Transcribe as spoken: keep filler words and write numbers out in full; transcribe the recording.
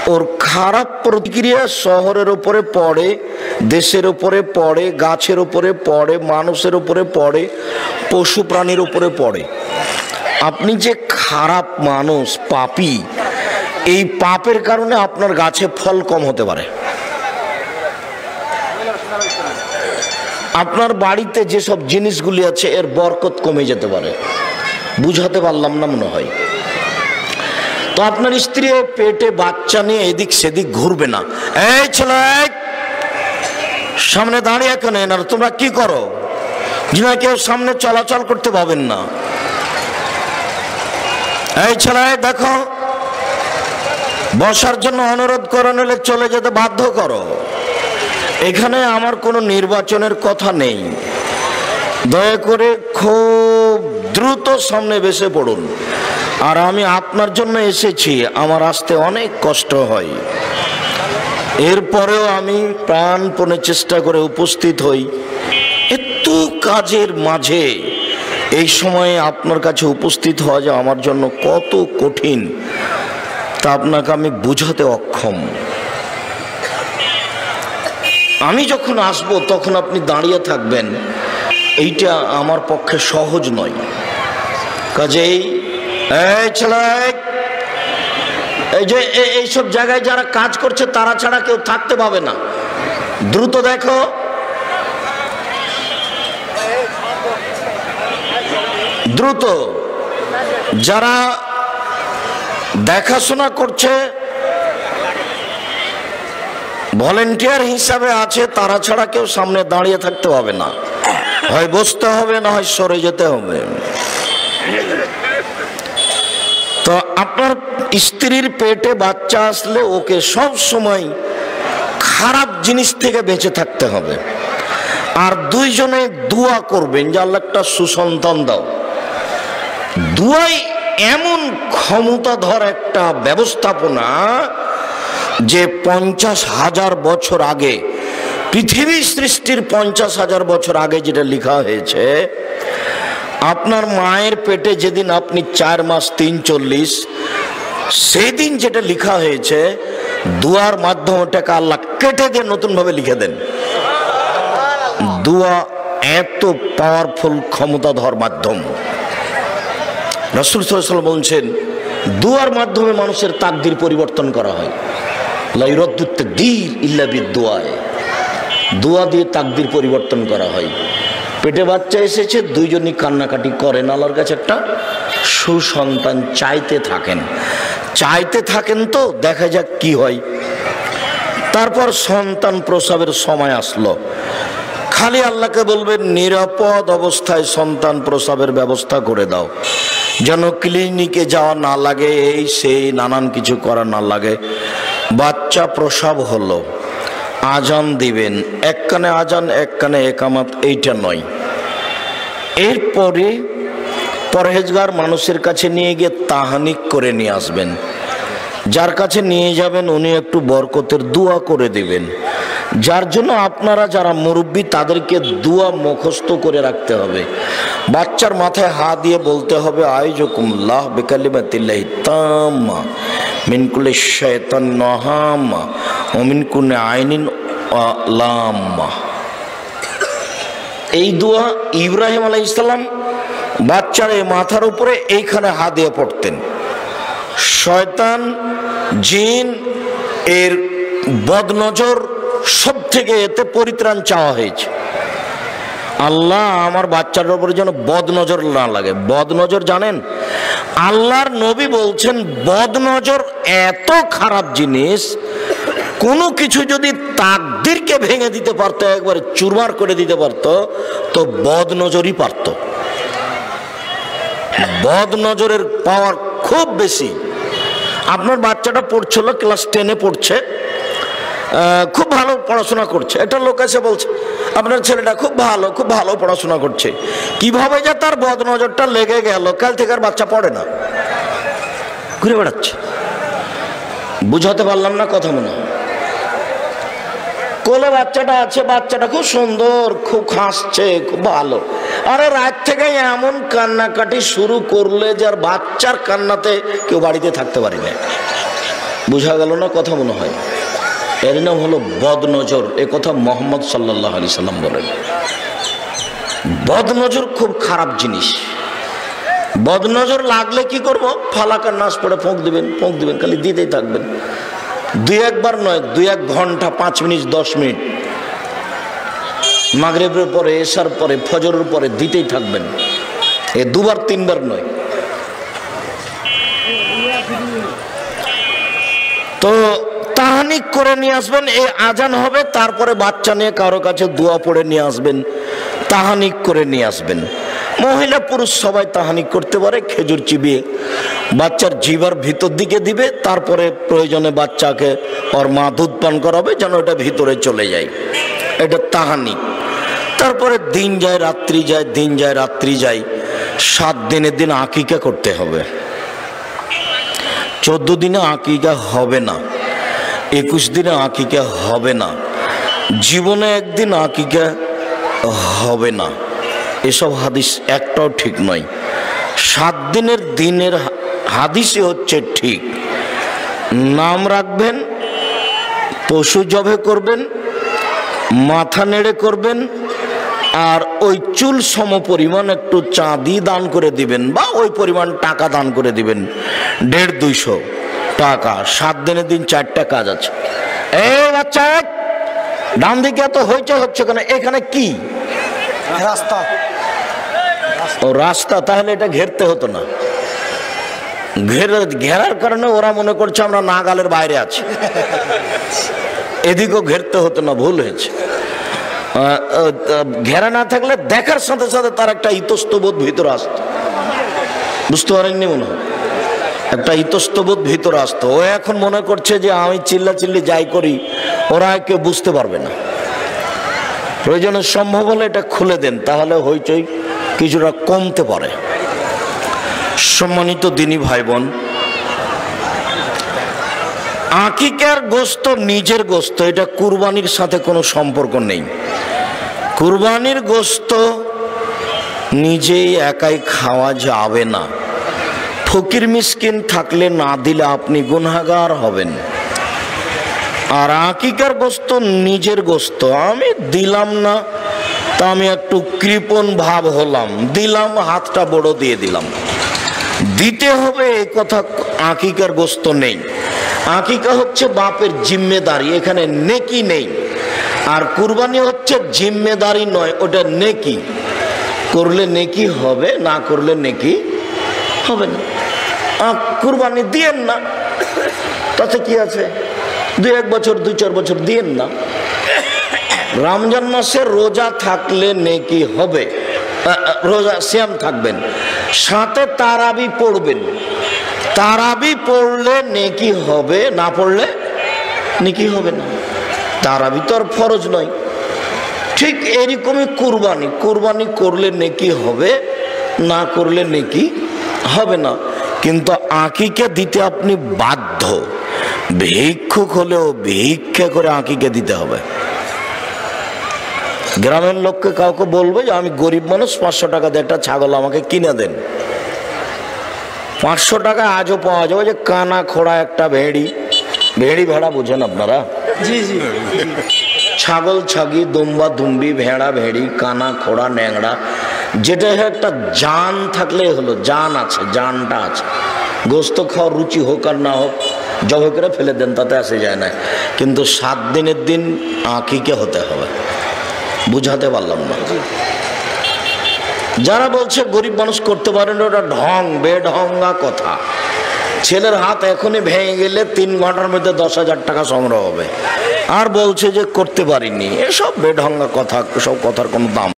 ওর খারাপ প্রতিক্রিয়া শহরের উপরে পড়ে, দেশের উপরে পড়ে, গাছের উপরে পড়ে, মানুষের উপরে পড়ে, পশু প্রাণীর উপরে পড়ে। আপনি যে খারাপ মানুষ, পাপী, এই পাপের কারণে আপনার গাছে ফল কম হতে পারে। আপনার বাড়িতে যেসব জিনিসগুলি আছে এর বরকত কমে যেতে পারে। বুঝাতে পারলাম না মনে হয়। তো আপনার স্ত্রী পেটে বাচ্চা নিয়ে এদিক সেদিক ঘুরবে না। এই ছেলে, সামনে দাঁড়িয়ে কেন? না তোমরা কি করো? যিনি কেউ সামনে চলাচল করতে পাবেন না। এই ছেলে দেখো, বসার জন্য অনুরোধ করে নিলে চলে যেতে বাধ্য করো। এখানে আমার কোনো নির্বাচনের কথা নেই। দয়া করে খুব দ্রুত সামনে বসে পড়ুন। আর আমি আপনার জন্য এসেছি, আমার আসতে অনেক কষ্ট হয়, এরপরেও আমি প্রাণপণে চেষ্টা করে উপস্থিত হই। এত কাজের মাঝে এই সময়ে আপনার কাছে উপস্থিত হওয়া যে আমার জন্য কত কঠিন তা আপনাকে আমি বুঝাতে অক্ষম। আমি যখন আসবো তখন আপনি দাঁড়িয়ে থাকবেন, এইটা আমার পক্ষে সহজ নয়। কাজেই এই ছেলে, এই যে এইসব জায়গায় যারা কাজ করছে তারা ছাড়া কেউ থাকতে পাবে না। দ্রুত দেখো, দ্রুত যারা দেখাশোনা করছে, ভলেন্টিয়ার হিসাবে আছে, তারা ছাড়া কেউ সামনে দাঁড়িয়ে থাকতে হবে না। হয় বসতে হবে, না হয় সরে যেতে হবে। তো আপনার স্ত্রীর পেটে বাচ্চা আসলে ওকে সব সময় খারাপ জিনিস থেকে বেঁচে থাকতে হবে। আর দুইজনে দোয়া করবেন যে আল্লাহ একটা সুসন্তান দাও। দোয়াই এমন ক্ষমতাধর একটা ব্যবস্থাপনা যে পঞ্চাশ হাজার বছর আগে, পৃথিবী সৃষ্টির পঞ্চাশ হাজার বছর আগে যেটা লেখা হয়েছে, আপনার মায়ের পেটে যেদিন আপনি চার মাস তিন চল্লিশ, সেদিন যেটা লেখা হয়েছে, দোয়ার মাধ্যমে ওটাকে আল্লাহ কেটে দিয়ে নতুন ভাবে লিখে দেন। দোয়া এত পাওয়ারফুল ক্ষমতাধর মাধ্যম। রাসূল সাল্লাল্লাহু আলাইহি ওয়াসাল্লাম বলছেন, দোয়ার মাধ্যমে মানুষের তাকদীর পরিবর্তন করা হয়। লা ইউরাদ্দু তাকদীর ইল্লা বিদ-দুআয়ে, দোয়া দিয়ে তাকদীর পরিবর্তন করা হয়। পেটে বাচ্চা এসেছে, দুইজনই কান্নাকাটি করেন, আল্লাহর কাছে একটা সুসন্তান চাইতে থাকেন, চাইতে থাকেন। তো দেখা যাক কি হয়। তারপর সন্তান প্রসবের সময় আসলো, খালি আল্লাহকে বলবেন নিরাপদ অবস্থায় সন্তান প্রসবের ব্যবস্থা করে দাও, যেন ক্লিনিকে যাওয়া না লাগে, এই সেই নানান কিছু করা না লাগে। বাচ্চা প্রসব হলো, আজান দিবেন, এক কানে আজান এক কানে একামত, এইটা নয়। এরপরে পরহেজগার মানুষের কাছে নিয়ে গিয়ে তাহানিক করে নিয়ে আসবেন। যার কাছে নিয়ে যাবেন উনি একটু বরকতের দোয়া করে দিবেন। যার জন্য আপনারা যারা মুরব্বী তাদেরকে দোয়া মুখস্থ করে রাখতে হবে। বাচ্চার মাথায় হাত দিয়ে বলতে হবে, আইজুকুমুল্লাহ বিকালিমাতিল্লাহি তাম্মা মিন কুল্লি শাইতান নাহাম্মা ওয়া মিন কুল্লি আইনিন লাম্মা। এই দোয়া ইব্রাহিম আলাইহিস সালাম বাচ্চার এই মাথার উপরে এইখানে হাত দিয়ে পড়তেন। শয়তান, জিন এর বদনজর সব থেকে এতে পরিত্রাণ চাওয়া হয়েছে। আল্লাহ আমার বাচ্চার উপরে যেন বদনজর না লাগে। বদনজর জানেন, আল্লাহর নবী বলছেন বদনজর এত খারাপ জিনিস, কোনো কিছু যদি তাকদীরকে ভেঙে দিতে পারতো, একবারে চুরমার করে দিতে পারতো, তো বদনজরই পারত। বদনজরের পাওয়ার খুব বেশি। আপনার বাচ্চাটা পড়ছিল, ক্লাস টেনে পড়ছে, খুব ভালো পড়াশোনা করছে, এটা লোক এসে বলছে আপনার ছেলেটা খুব ভালো খুব ভালো পড়াশোনা করছে। কিভাবে যে তার বদনজরটা লেগে গেল, কাল থেকে আর বাচ্চা পড়ে না, ঘুরে বেড়াচ্ছে। বুঝাতে পারলাম না কথা? মনে হয় কোলে বাচ্চাটা আছে, বাচ্চাটা খুব সুন্দর, খুব হাসছে, খুব ভালো। আরে রাত থেকে এমন কান্নাকাটি শুরু করলে যার বাচ্চার কান্নাতে কেউ বাড়িতে থাকতে পারি না। বুঝা গেল না কথা মনে হয়? এর নাম হলো বদনজর। এ কথা মোহাম্মদ সাল্লাল্লাহু আলাইহি সাল্লাম বলেন। বদনজর খুব খারাপ জিনিস। বদনজর লাগলে কি করব? ফালাকার নাশ পড়ে ফোঁক দিবেন, ফোঁক দিবেন, খালি দিতেই থাকবেন। দুই একবার নয়, দুই এক ঘন্টা, পাঁচ মিনিট, দশ মিনিট, মাগরিবের পরে, এশার পরে, ফজরের পরে দিতেই থাকবেন। এ দুবার তিনবার নয়। তো তাহানিক করে নিয়ে আসবেন। এই আজান হবে, তারপরে বাচ্চা নিয়ে কারো কাছে দোয়া পড়ে নিয়ে আসবেন, তাহানিক করে নিয়ে আসবেন। মহিলা পুরুষ সবাই তাহানিক করতে পারে। খেজুর চিবিয়ে বাচ্চার জিভার ভিতর দিকে দিবে, তারপরে প্রয়োজনে বাচ্চাকে ওর মা দুধ পান করাবে যেন এটা ভিতরে চলে যায়। এটা তাহানিক। তারপরে দিন যায় রাত্রি যায়, দিন যায় রাত্রি যায়। সাত দিনের দিন আকিকা করতে হবে। চোদ্দ দিনে আকিকা হবে না, একুশ দিনে আকিকা হবে না, জীবনে একদিন আকিকা হবে না। এসব হাদিস একটাও ঠিক নয়। সাত দিনের দিনের হাদিসই হচ্ছে ঠিক। নাম রাখবেন, পশু জবে করবেন, মাথা নেড়ে করবেন, আর ওই চুল সম পরিমাণ একটু চাঁদি দান করে দিবেন, বা ওই পরিমাণ টাকা দান করে দিবেন, দেড় দুইশো টাকা। সাত দিনের দিন চারটা কাজ আছে। এই বাচ্চা, ডান দিকে এত হইচে হচ্ছে কেন? এখানে কি রাস্তা? ও রাস্তা, তাহলে এটা ঘেরতে হতো না। ঘেরে ঘেরার কারণে ওরা মনে করছে আমরা নাগালের বাইরে আছি। এদিকেও ঘেরতে হতো না, ভুল হয়েছে। ঘেরা না থাকলে দেখার সাথে সাথে তার একটা ইতস্তবোধ ভিতরে আসতো। বুঝতে পারেননি মনে হয়? একটা ইতস্তবোধ ভিতরে আসতো। ও এখন মনে করছে যে আমি চিল্লা চিল্লি যাই করি, ওরা কেউ বুঝতে পারবে না। প্রয়োজনে সম্ভব হলে এটা খুলে দেন, তাহলে হইচই কিছুটা কমতে পারে। সম্মানিত দিনী ভাই বোন, আকিকার গোশত নিজের গোশত, এটা কুরবানির সাথে কোনো সম্পর্ক নেই। কুরবানির গোশত নিজেই একাই খাওয়া যাবে না। ফকির মিসকিন থাকলে না দিলে আপনি গুনাহগার হবেন। আর আকিকার গোশত নিজের গোশত, আমি দিলাম না তা আমি একটু কৃপণ ভাব হলাম, দিলাম, হাতটা বড় দিয়ে দিলাম। দিতে হবে এ কথা আকিকার গোশত নেই। আকিকা হচ্ছে বাপের জিম্মেদারি, এখানে নেকি নেই। আর কুরবানি হচ্ছে জিম্মেদারি নয়, ওটা নেকি। করলে নেকি হবে, না করলে নেকি হবে না। কুরবানি দিয়েন না, তাতে কি আছে? দুই এক বছর, দুই চার বছর দিয়েন না। রমজান মাসে রোজা থাকলে নেকি হবে, রোজা সিয়াম থাকবেন, সাথে তারাবি পড়বেন। তারাবি পড়লে নেকি হবে, না পড়লে নেকি হবে না। তারাবি তো আর ফরজ নয়। ঠিক এরকমই কুরবানি, কুরবানি করলে নেকি হবে, না করলে নেকি হবে না। কিন্তু আকিকা দিতে আপনি বাধ্য। ভিক্ষুক হলেও ভিক্ষা করে আকিকা দিতে হবে। গ্রামের লোককে কাউকে বলবে যে আমি গরিব মানুষ, পাঁচশো টাকা দিয়ে একটা ছাগল আমাকে কিনে দেন। পাঁচশো টাকা আজও পাওয়া যাবে যে কানা খোড়া একটা ভেড়ি, ভেড়ি ভেড়া বুঝেন আপনারা? জি জি। ছাগল ছাগি, দুম্বা দুম্বি, ভেড়া ভেড়ি, কানা খোড়া ন্যাংড়া, যেটা একটা জান থাকলে হলো। জান আছে, জানটা আছে। গোস্ত খাওয়ার রুচি হোক আর না হোক, জবে করে ফেলে দেন, তাতে আসে যায় না। কিন্তু সাত দিনের দিন আকিকা হতে হবে। বুঝাতে পারলাম না? যারা বলছে গরিব মানুষ করতে পারেন, ওটা ঢং, বেঢঙ্গা কথা। ছেলের হাত এখনই ভেঙে গেলে তিন ঘন্টার মধ্যে দশ হাজার টাকা সংগ্রহ হবে, আর বলছে যে করতে পারিনি। এসব বেঢঙ্গা কথা, সব কথার কোনো দাম